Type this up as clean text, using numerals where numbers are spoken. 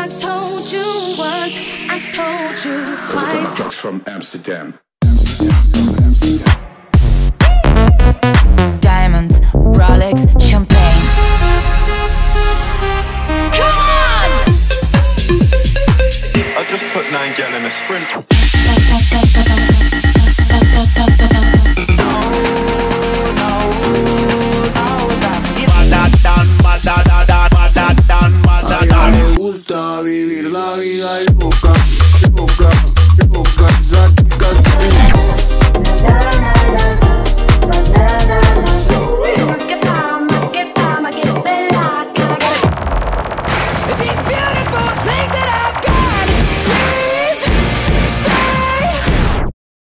I told you once, I told you twice. Trucks from Amsterdam. Diamonds, Rolex, champagne. Come on! I just put 9 gal in a sprint. A ella le gusta vivir